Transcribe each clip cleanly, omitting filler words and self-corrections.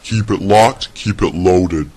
Keep it locked, keep it loaded.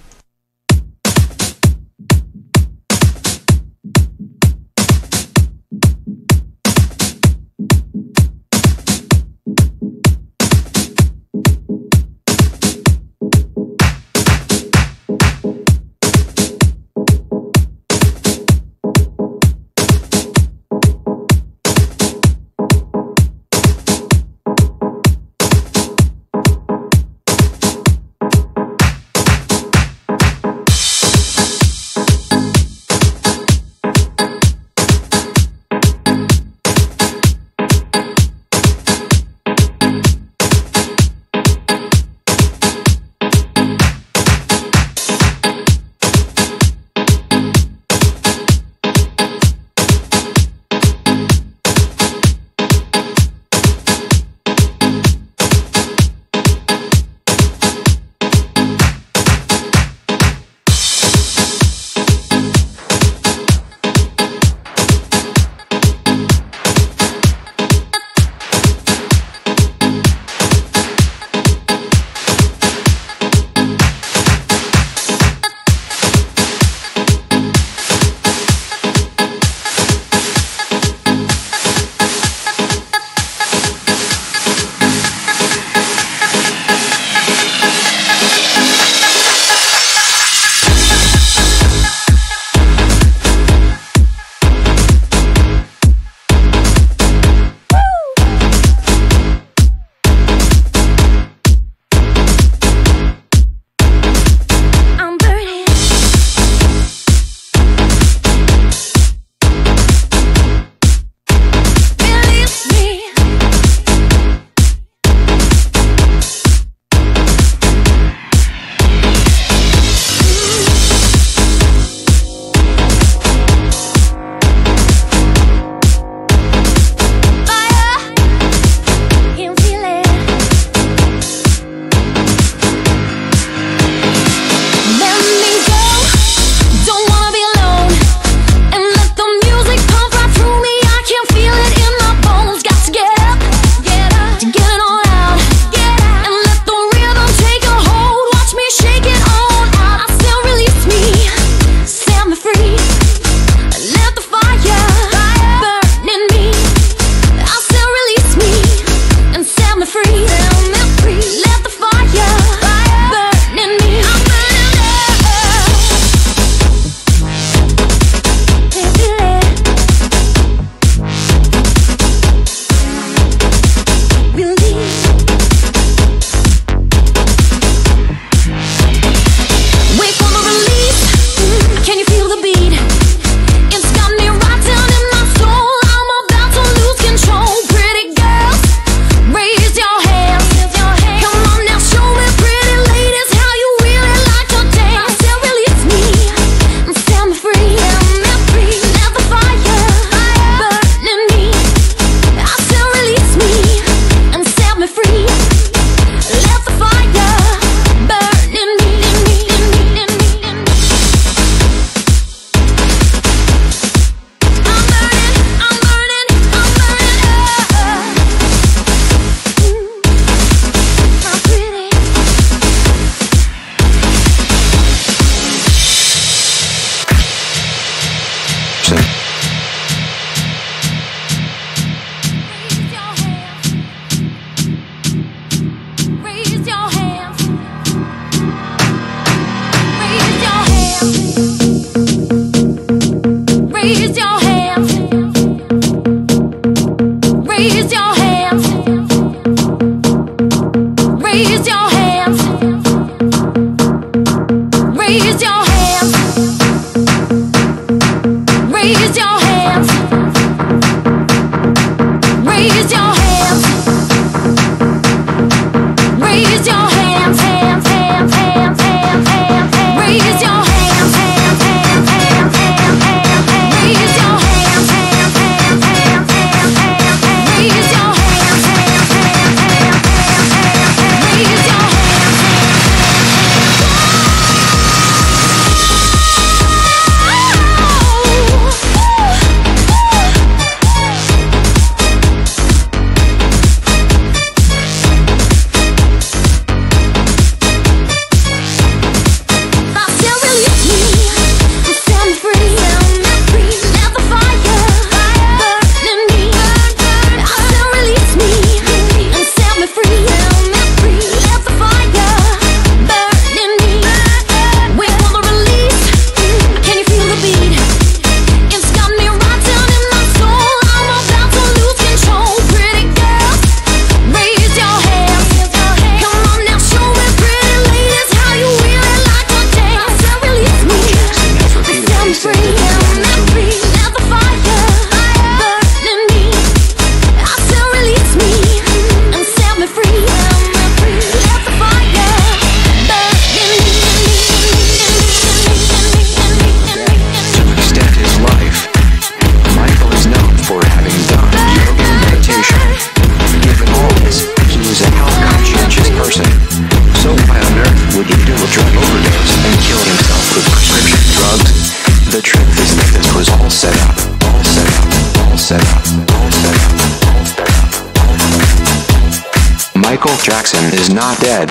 Michael Jackson is not dead.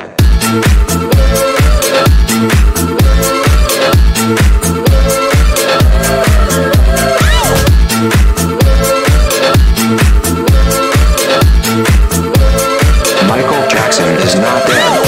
Michael Jackson is not dead.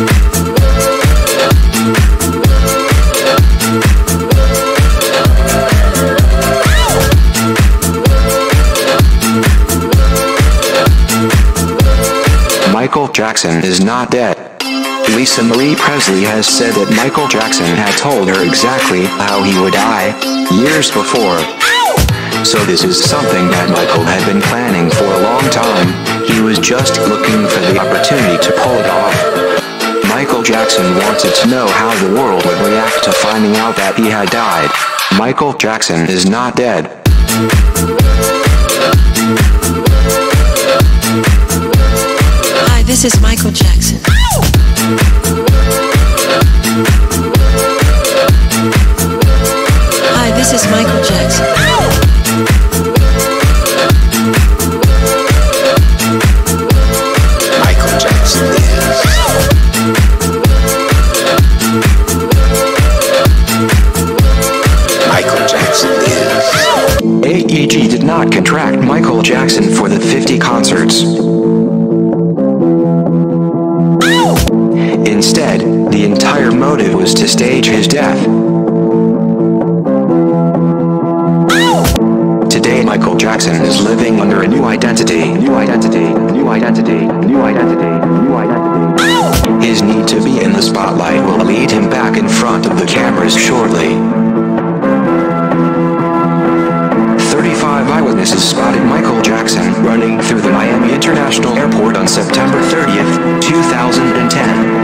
Michael Jackson is not dead. Lisa Marie Presley has said that Michael Jackson had told her exactly how he would die years before. So this is something that Michael had been planning for a long time. He was just looking for the opportunity to pull it off. Michael Jackson wanted to know how the world would react to finding out that he had died. Michael Jackson is not dead. Hi, this is Michael Jackson. Hi, this is Michael Jackson. Michael Jackson is. Michael Jackson is. AEG did not contract Michael Jackson for the 50 concerts. Instead, the entire motive was to stage his death. Today Michael Jackson is living under a new identity. New identity, new identity, new identity, new identity. His need to be in the spotlight will lead him back in front of the cameras shortly. 35 eyewitnesses spotted Michael Jackson running through the Miami International Airport on September 30th, 2010.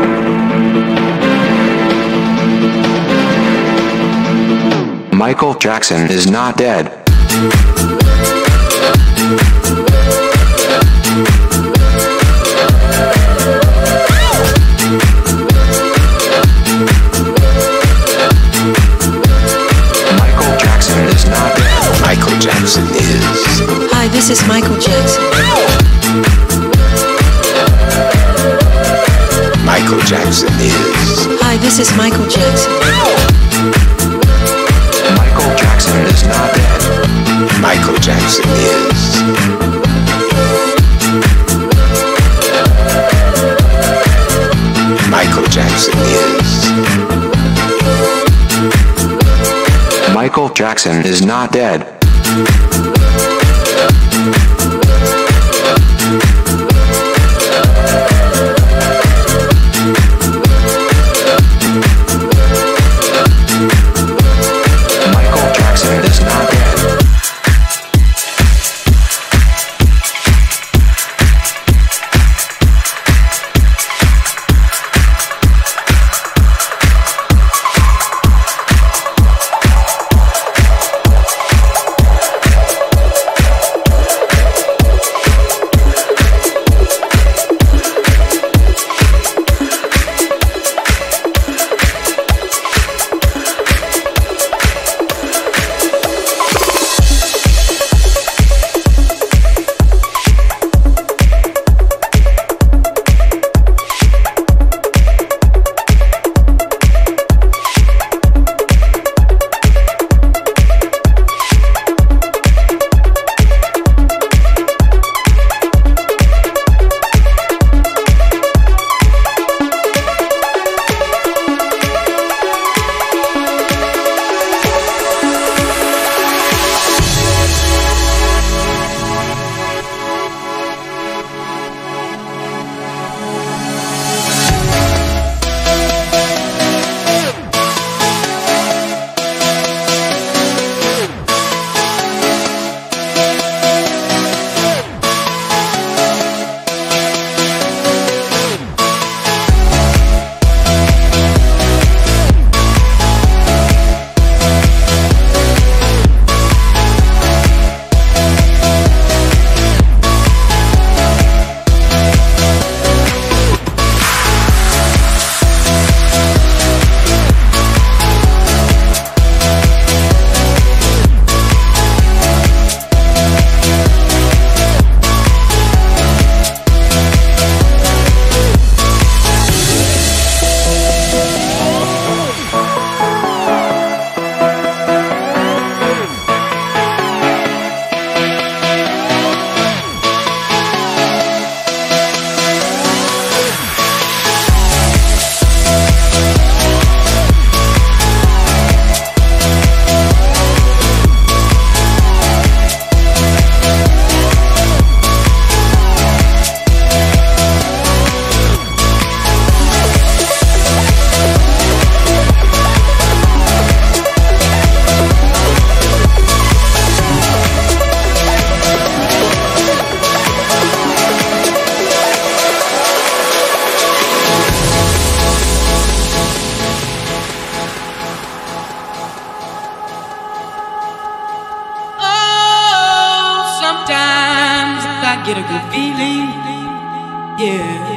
Michael Jackson is not dead. Michael Jackson is not dead. Michael Jackson is. Hi, this is Michael Jackson. Michael Jackson is. Hi, this is Michael Jackson. Michael Jackson is not dead. Michael Jackson is. Michael Jackson is. Michael Jackson is not dead. Michael Jackson is not dead. get a good feeling, yeah.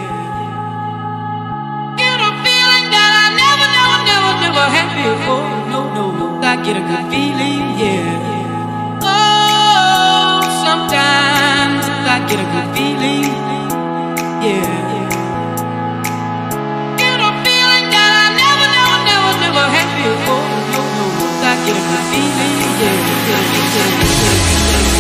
Get a feeling that I never had before. No, I get a good feeling, yeah. Oh, sometimes I get a good feeling, yeah. Get a feeling that I never had before. No, I get a good feeling, yeah.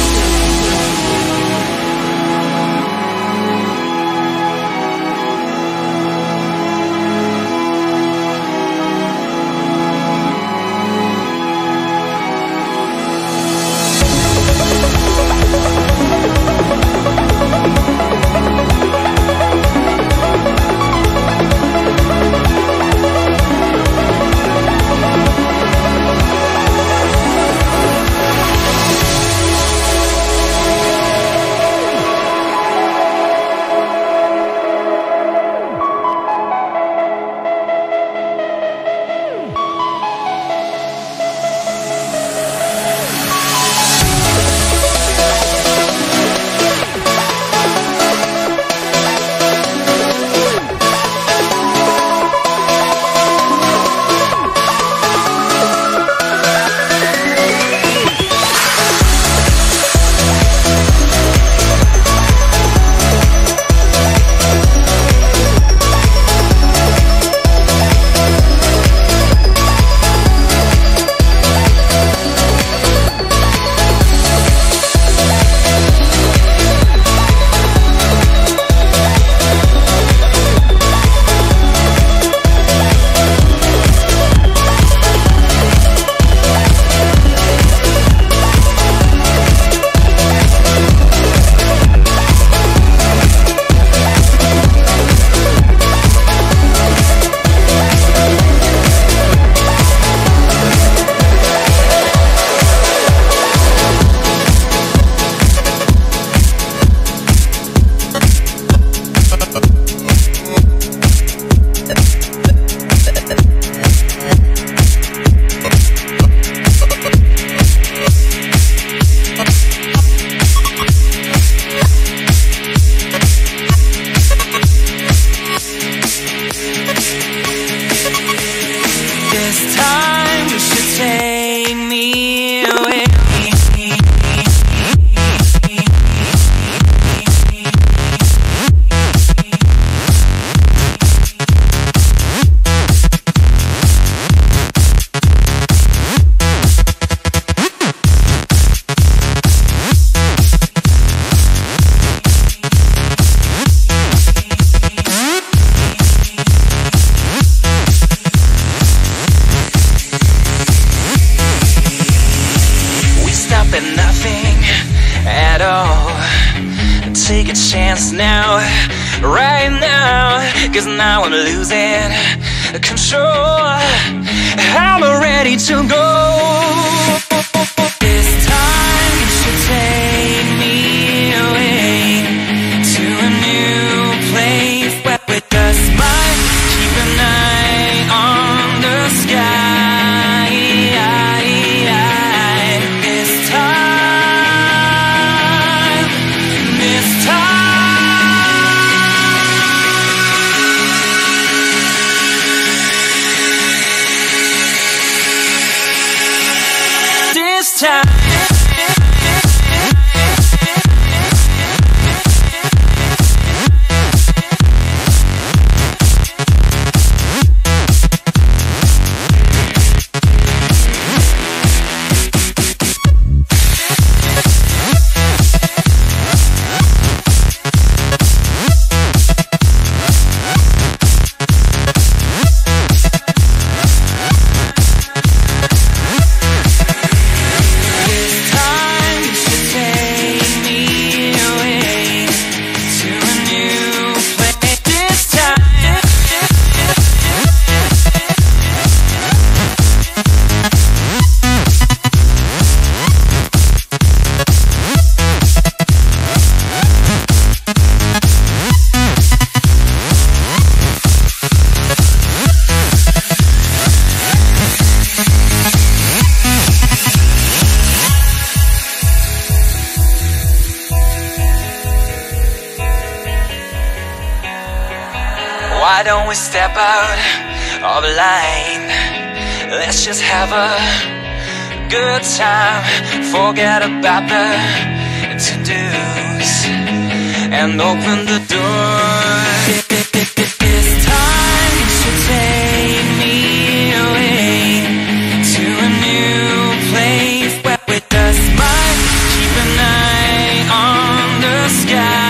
Take a chance now, right now, 'cause now I'm losing control. I'm ready to go. This time you should take me away to a new place where we just might keep an eye on the sky. This time we step out of line. Let's just have a good time. Forget about the to-dos and open the door. This time should take me away to a new place where we just might keep an eye on the sky.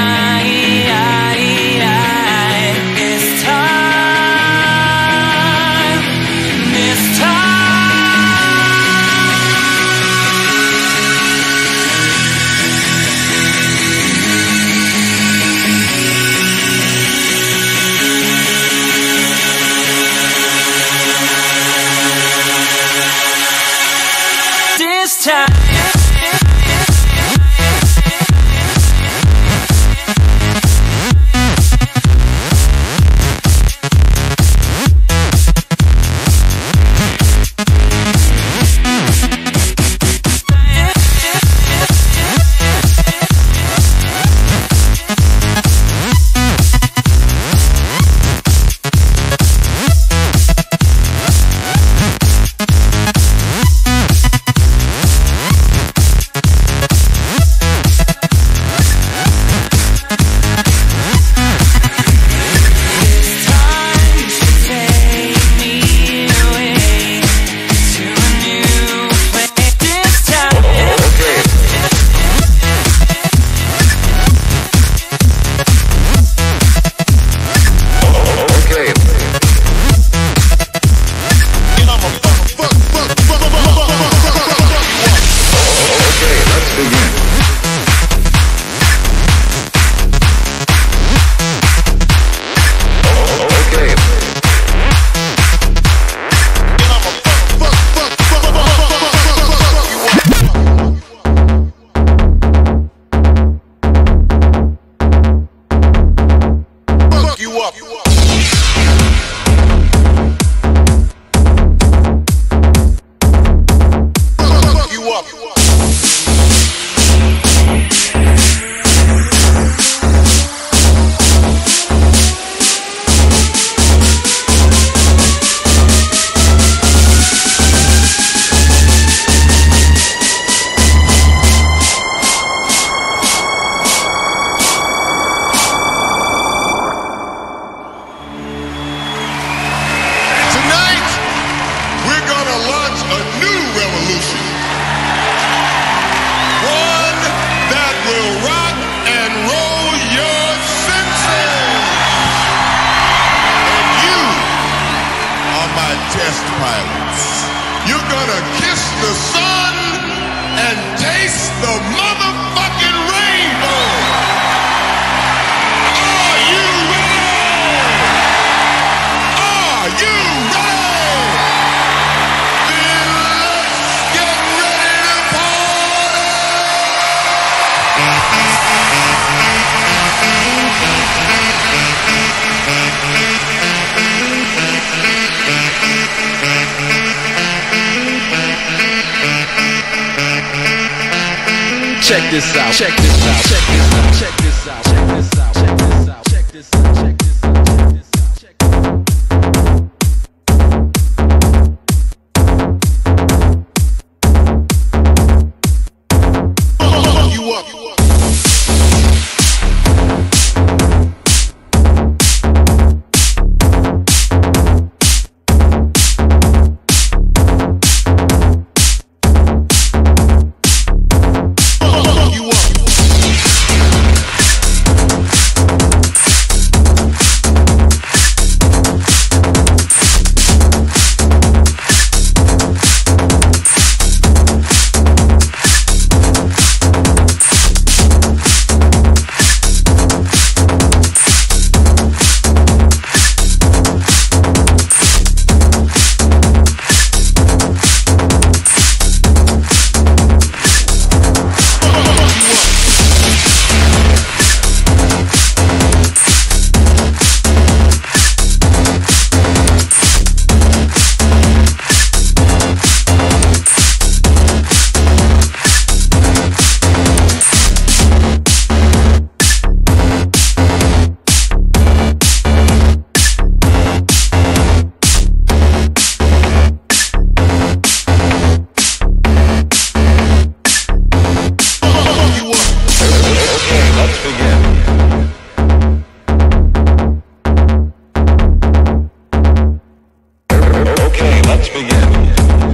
Check this out, check this out, check this out, check this out, check this out, check this out, check this out, check this out, check this out, check this out. Okay, let's begin.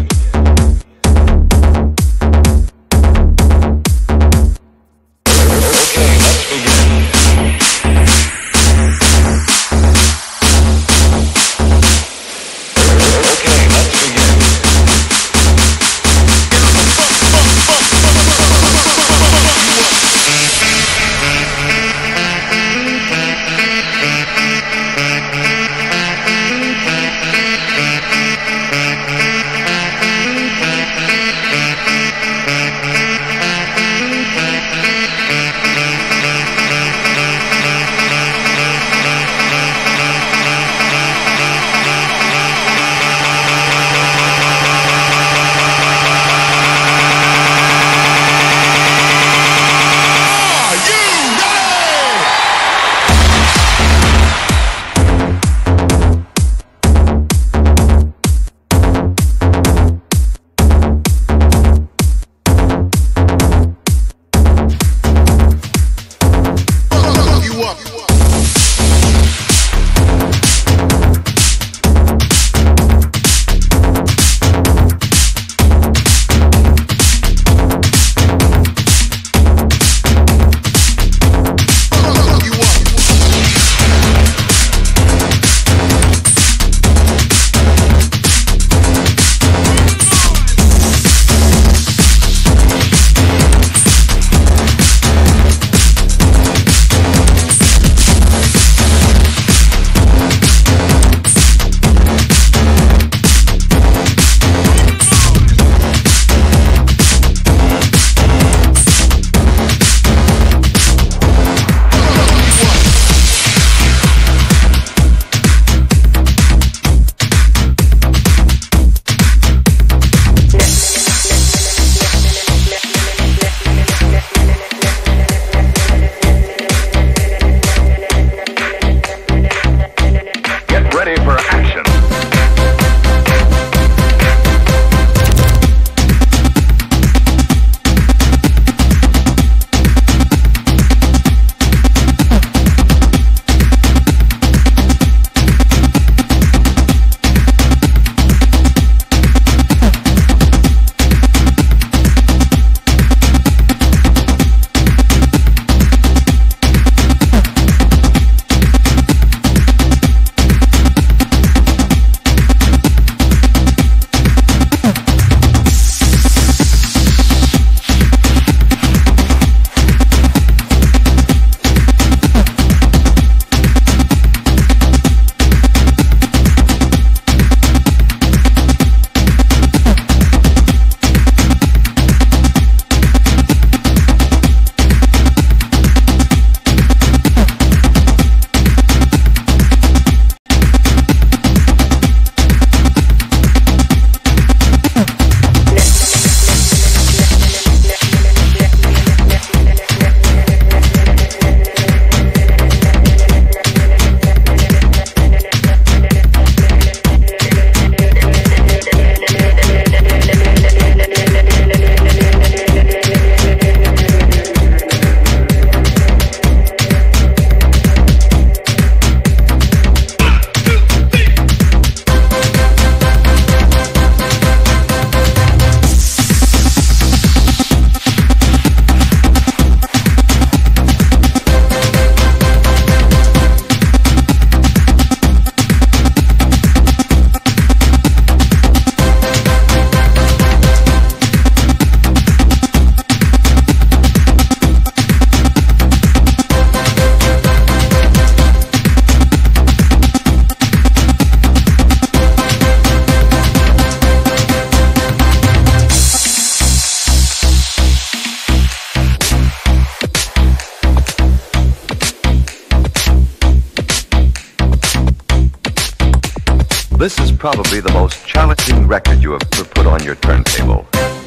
This is probably the most challenging record you have ever put on your turntable.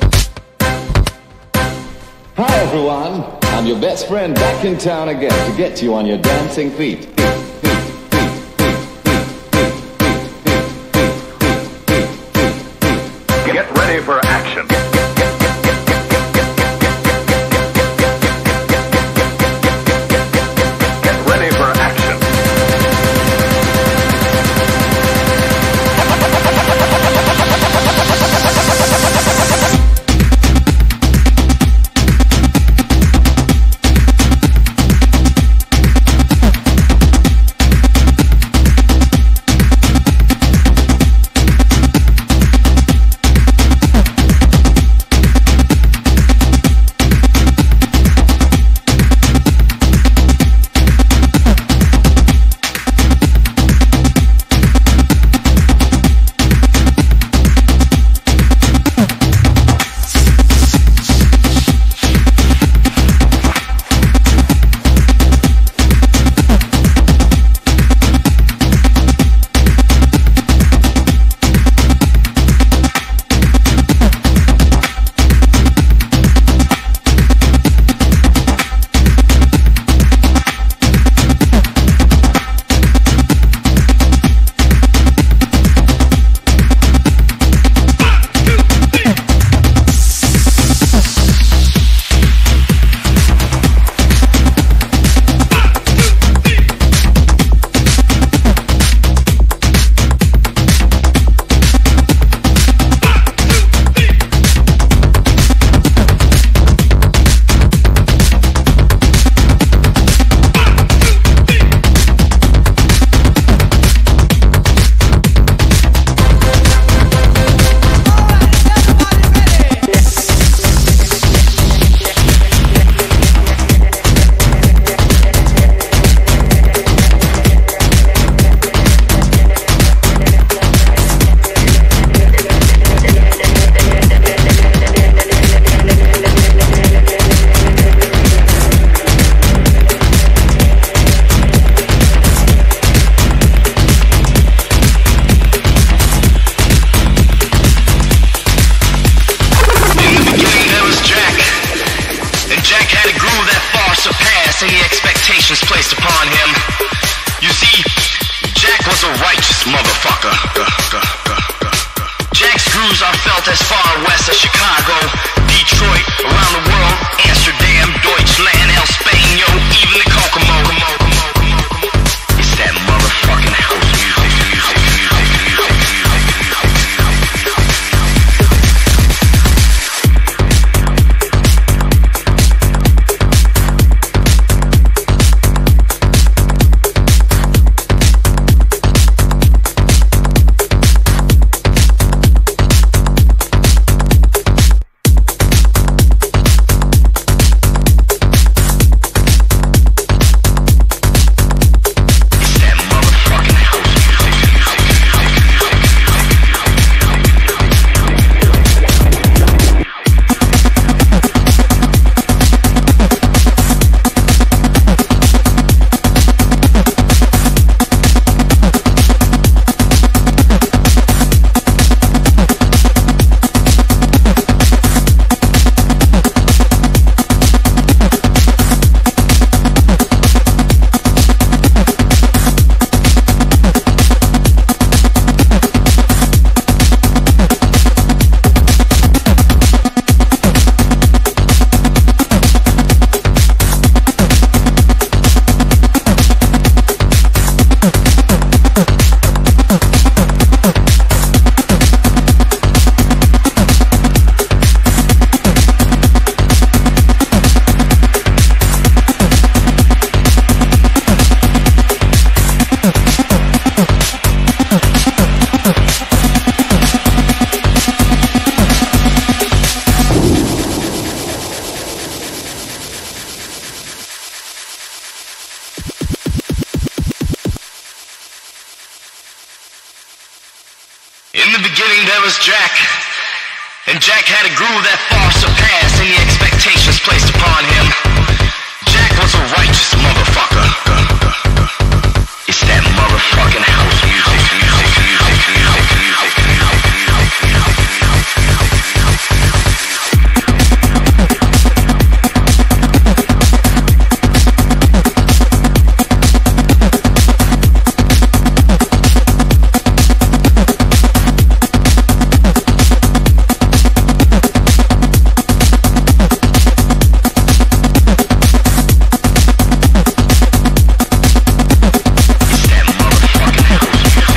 Hi everyone, I'm your best friend back in town again to get you on your dancing feet. Get ready for action. Get ready for action. In the beginning there was Jack, and Jack had a groove that far surpassed any expectations placed upon him. Jack was a righteous motherfucker. It's that motherfucking house music. It's that motherfucking house music.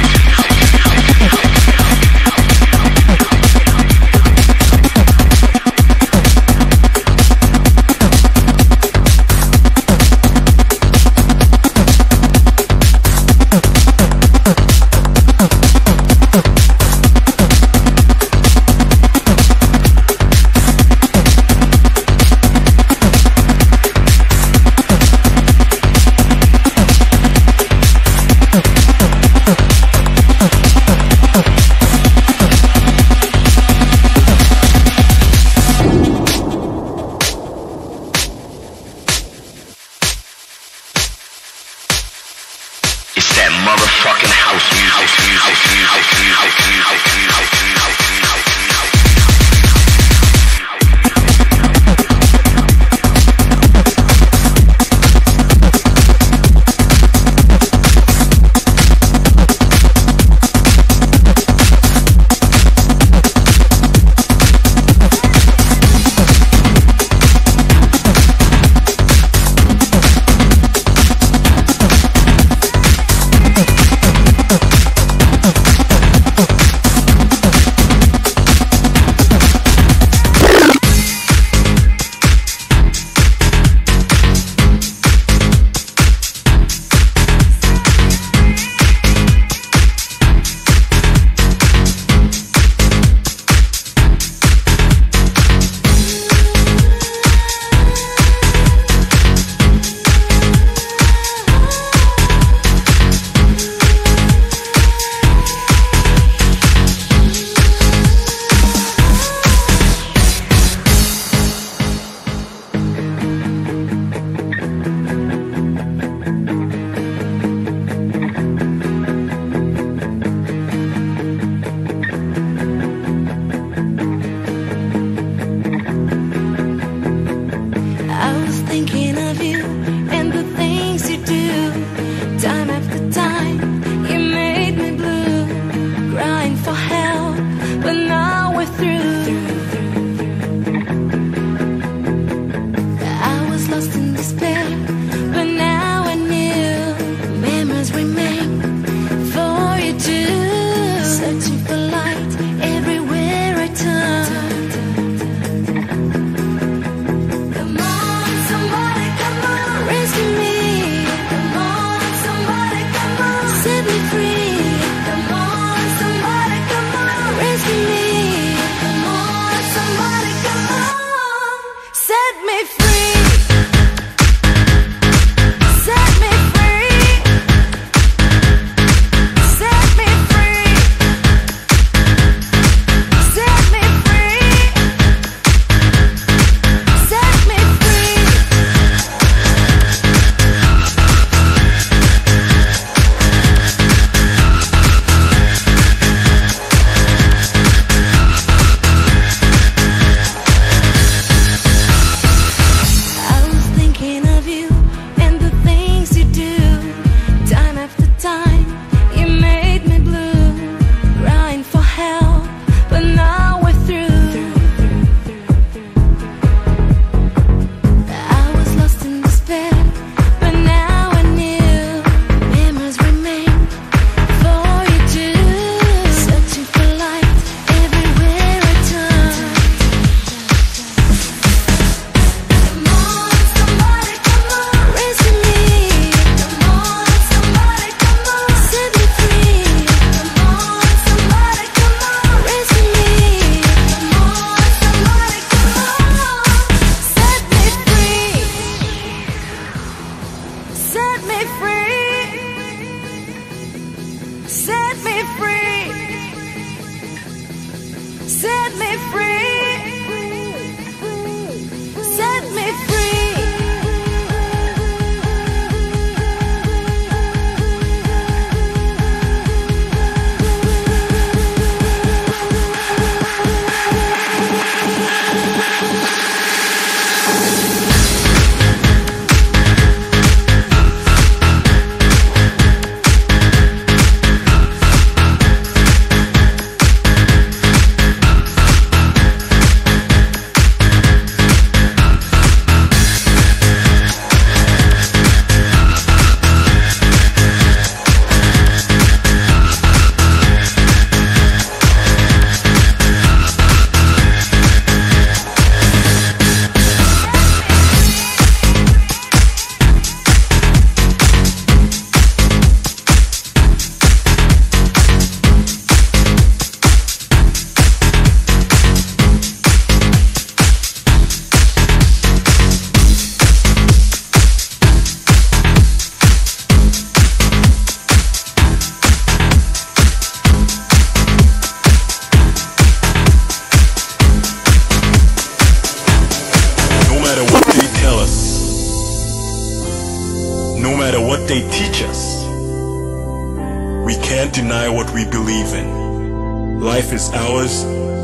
they teach us. We can't deny what we believe in. Life is ours,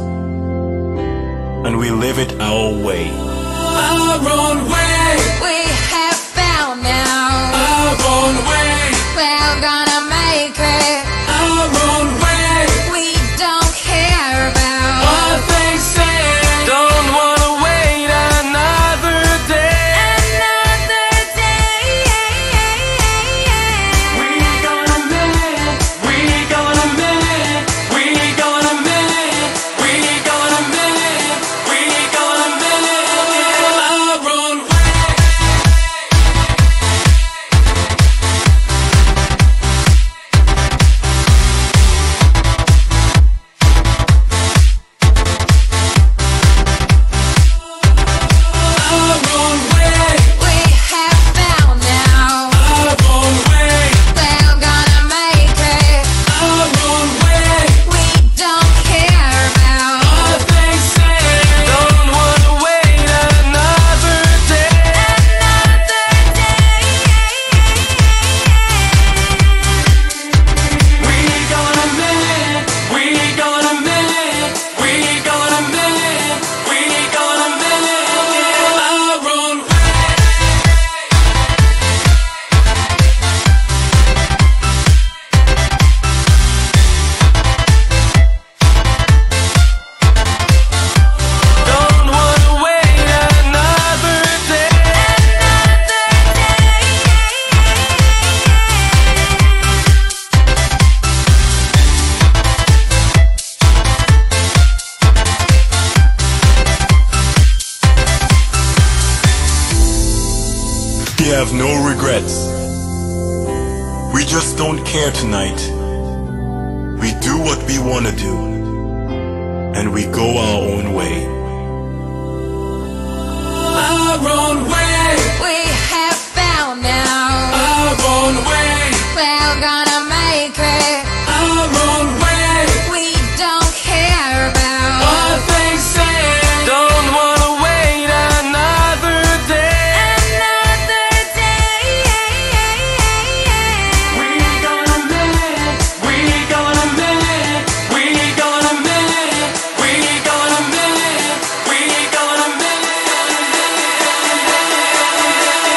and we live it our way. Our own way. We have found now. Our own way. We're gonna make it. Our own way. We don't care about what they say. Don't wanna wait another day. Another day. We gonna make it. We gonna make it. We gonna make it. We gonna make it. We gonna make it. Our own way. Our own way. We have found now. Our own way. We're gonna make it. Our own way. We don't care about What they say. Don't wanna wait another day. another day. We gonna make it. We gonna make it. We gonna make it. We gonna make it. Our own way. Don't wanna wait another day. We have no regrets. We just don't care tonight. We do what we want to do, and we go our own way. Our own way. We have found now. Our own way. We're gonna make it. Our own way. We don't care about What they say. Don't wanna wait another day. another day. We gonna make it. We gonna make it. We gonna make it. We gonna make it. We gonna make it.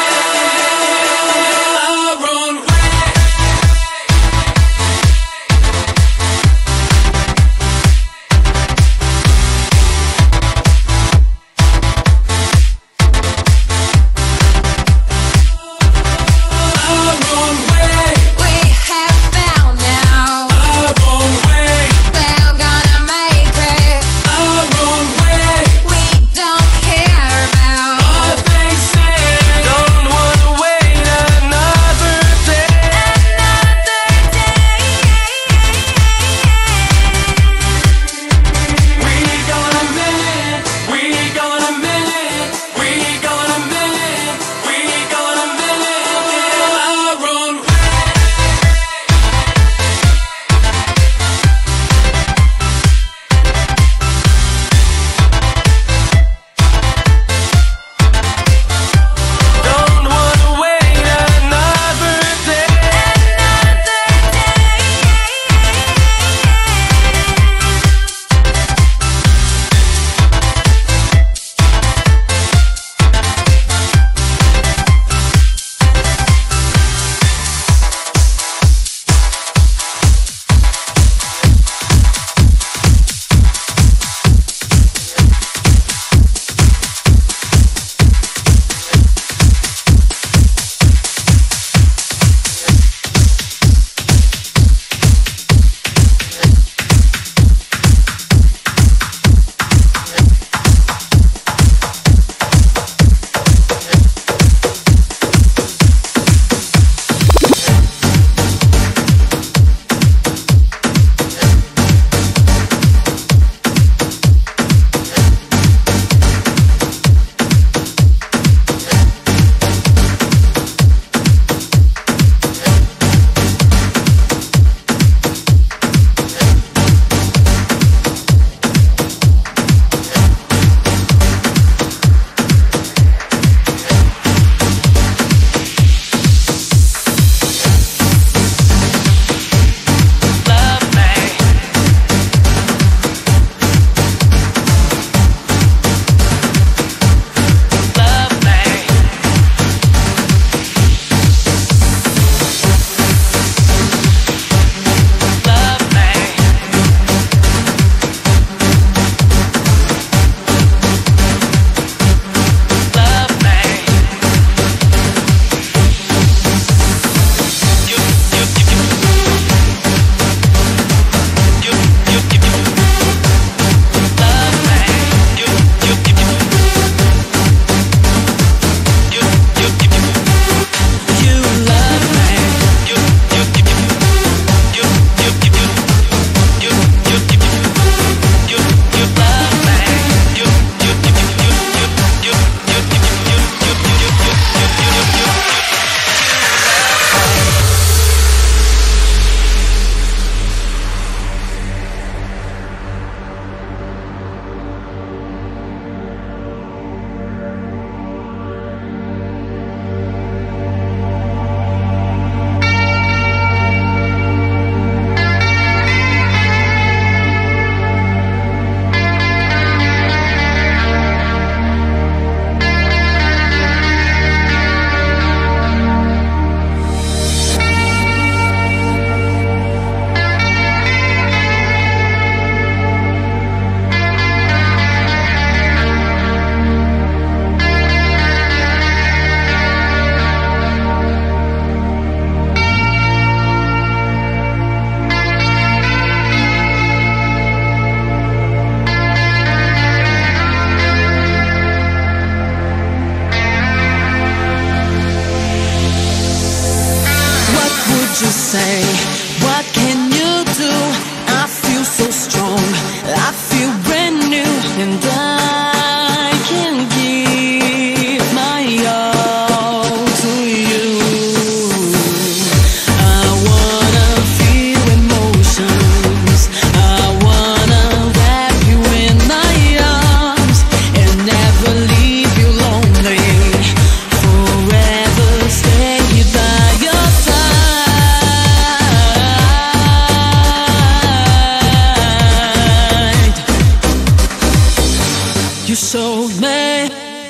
sold me.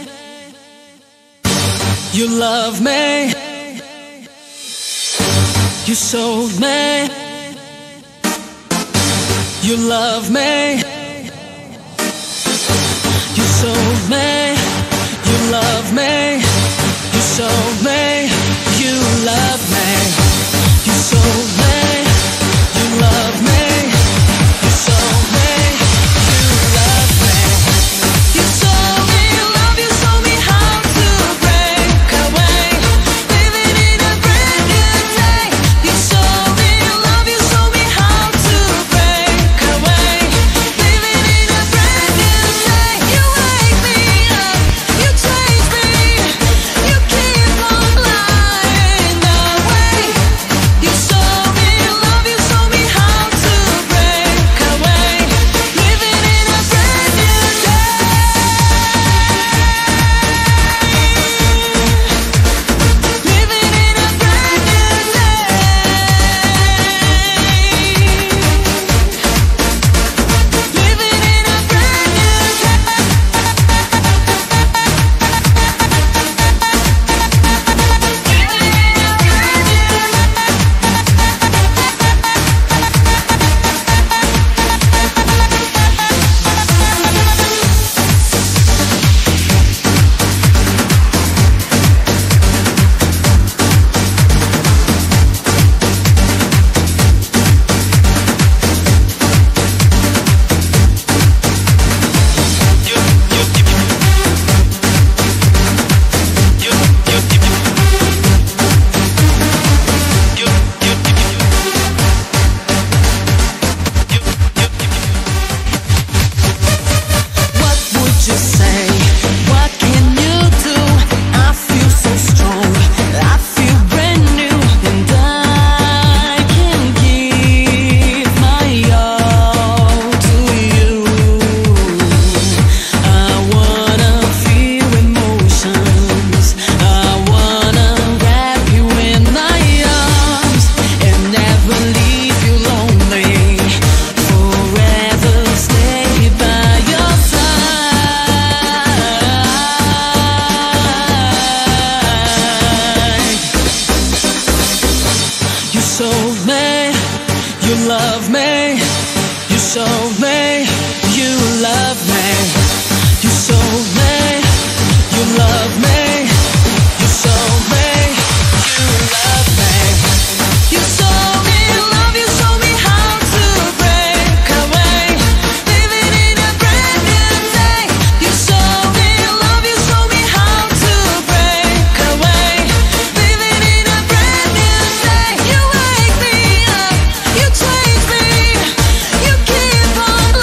You love me. You sold me. You love me. You sold me. You love me. You sold me. You love me. You sold me. You love me. You sold me. You love me. You sold me love. You sold me how to break away, living in a brand new day. You sold me love. You sold me how to break away, living in a brand new day. You wake me up. You change me. You keep on lying away. You sold me love. You sold me how to break away, living in a brand new day. Living in a brand new day. Living in a brand What would you say? What can you do? I feel so strong. I feel brand new, and I can give my all to you. I wanna feel emotions. I wanna wrap you in my arms and never leave you lonely. Forever stay by your side. You sold me. You love me. You sold me. You love me. You sold me. You love me. You sold me. You love me. You sold me love. You sold me how to break away, living in a brand new day. You sold me love. You sold me how to break away, living in a brand new day. You wake me up. You change me. You keep on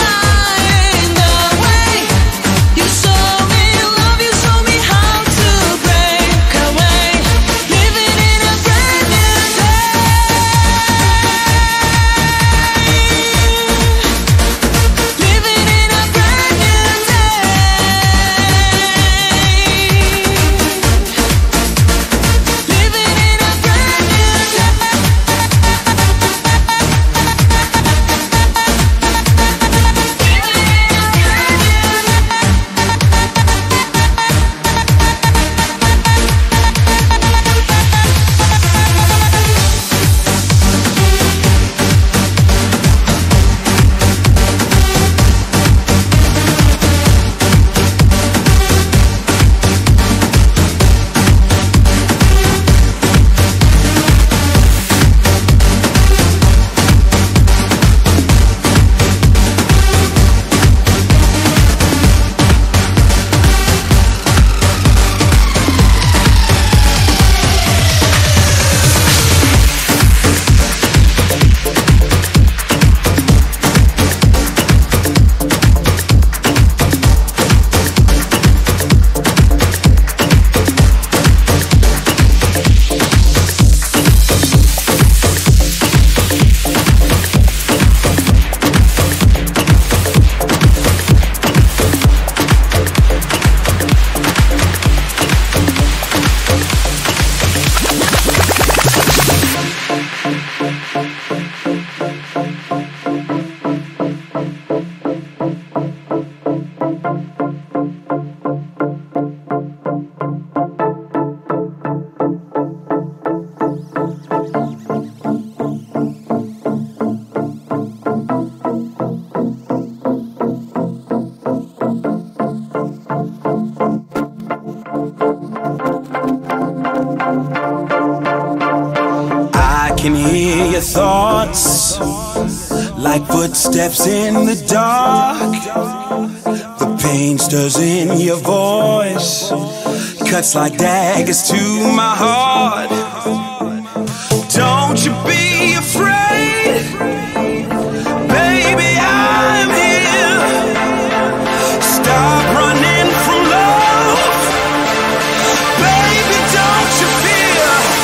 Footsteps in the dark, the pain stirs in your voice, cuts like daggers to my heart. Don't you be afraid, baby, I'm here. Stop running from love, baby, don't you fear.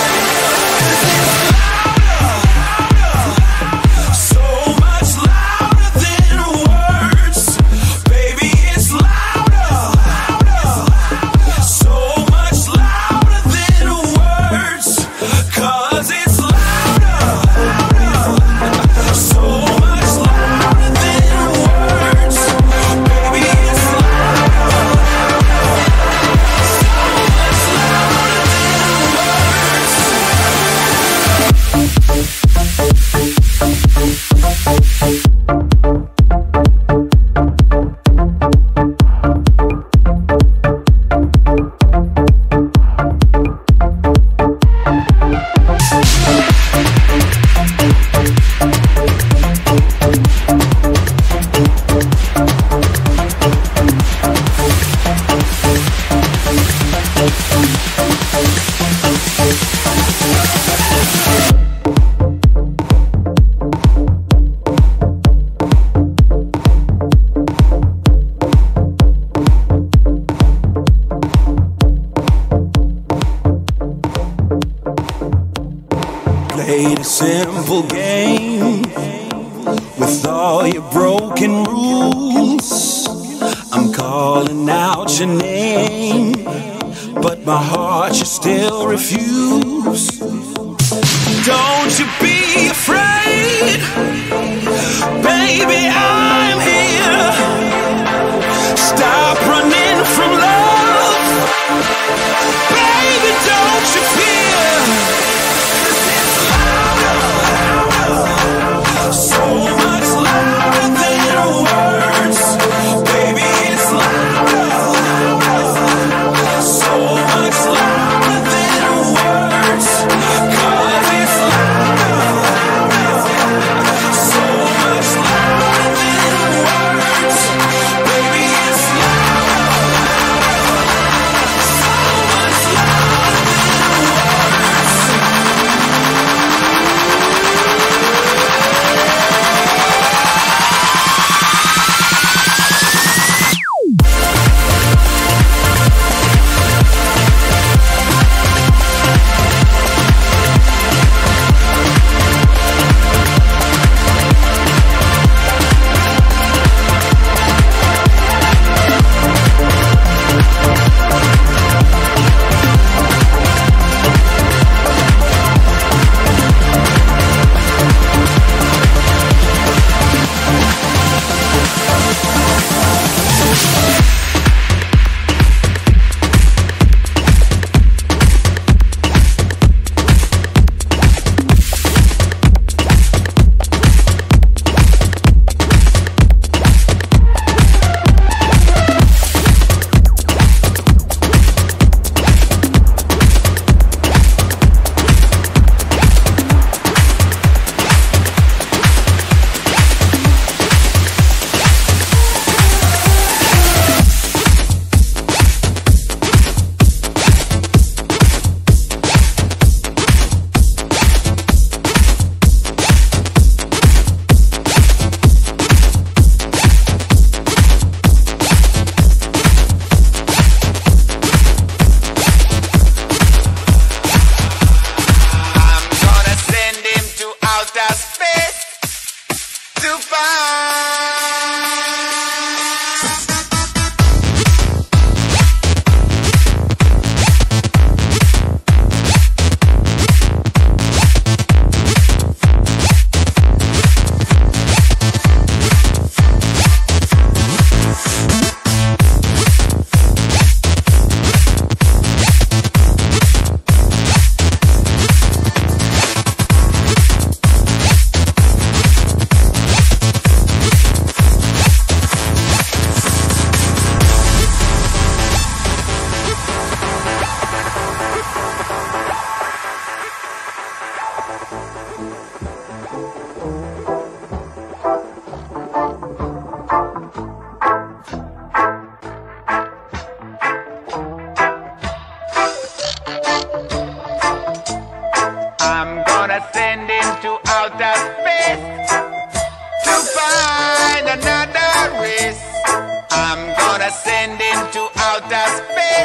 Played a simple game with all your broken rules. I'm calling out your name, but my heart you still refuse. Don't you be afraid, baby, I'm here. Stop running from love, baby, don't you fear. So much louder than words, baby, it's louder. So much louder than words, 'cause it's louder. So much louder than words, baby, it's louder. So much louder than words.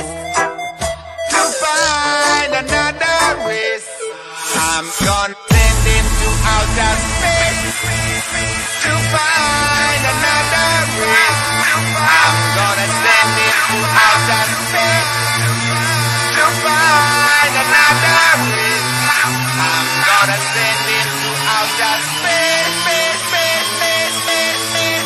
space to find another race. I'm gonna send him to outer space to find another race. I'm gonna send him to outer space to find another race. I'm gonna send him to outer space, space, space, space, space, space,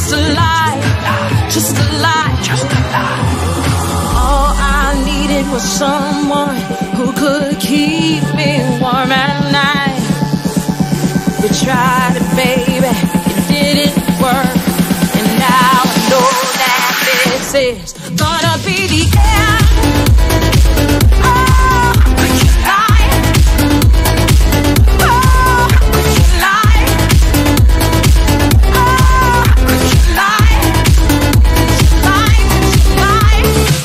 just a lie, just a lie, just a lie. All I needed was someone who could keep me warm at night. We tried it, baby, it didn't work, and now I know that this is gonna be the end. Oh, could you lie? Oh, could you lie? Oh, could you lie? Could you lie? Could you lie?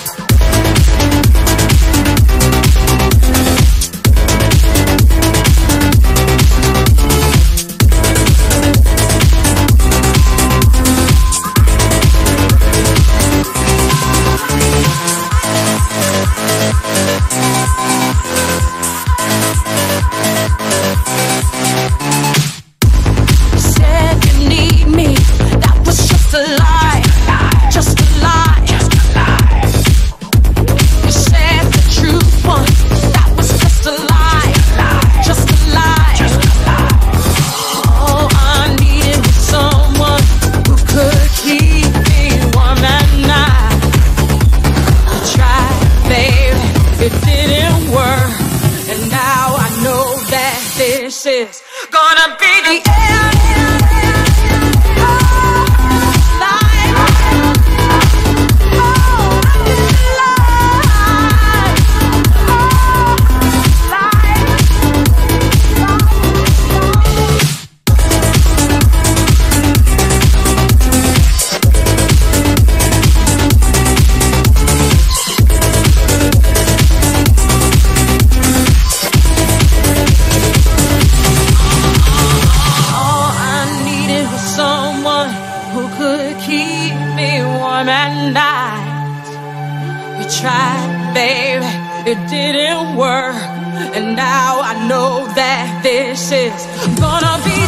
This is gonna be the end. Baby, it didn't work, and now I know that this is gonna be